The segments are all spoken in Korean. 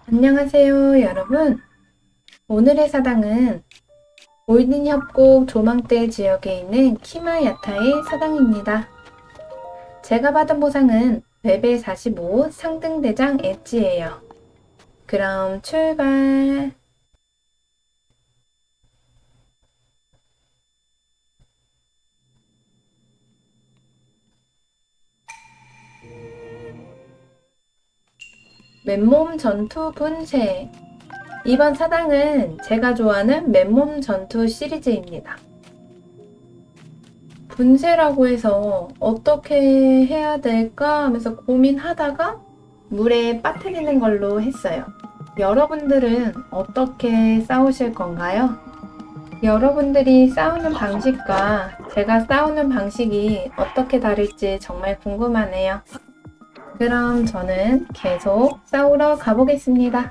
안녕하세요, 여러분. 오늘의 사당은 골든협곡 조망대 지역에 있는 키마야타의 사당입니다. 제가 받은 보상은 레벨 45 상등대장 엣지예요. 그럼 출발! 맨몸 전투 분쇄. 이번 사당은 제가 좋아하는 맨몸 전투 시리즈입니다. 분쇄라고 해서 어떻게 해야 될까 하면서 고민하다가 물에 빠뜨리는 걸로 했어요. 여러분들은 어떻게 싸우실 건가요? 여러분들이 싸우는 방식과 제가 싸우는 방식이 어떻게 다를지 정말 궁금하네요. 그럼 저는 계속 싸우러 가보겠습니다.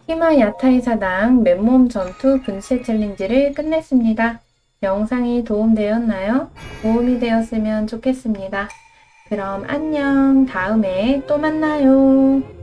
히마 야타이 사당 맨몸 전투 분실 챌린지를 끝냈습니다. 영상이 도움되었나요? 도움이 되었으면 좋겠습니다. 그럼 안녕. 다음에 또 만나요.